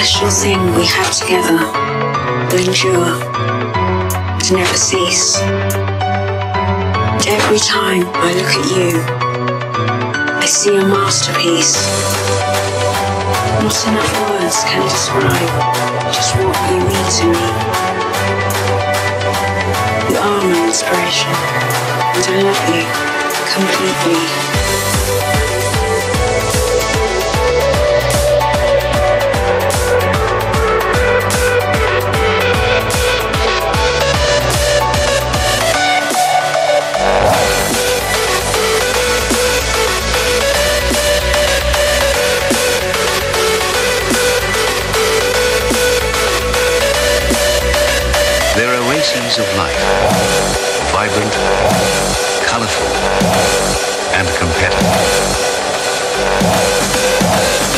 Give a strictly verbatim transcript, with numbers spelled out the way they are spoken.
special thing we have together will endure and never cease. And every time I look at you, I see a masterpiece. Not enough words can describe just what you mean to me. You are my inspiration, and I love you completely. There are races of life, vibrant, colorful, and competitive.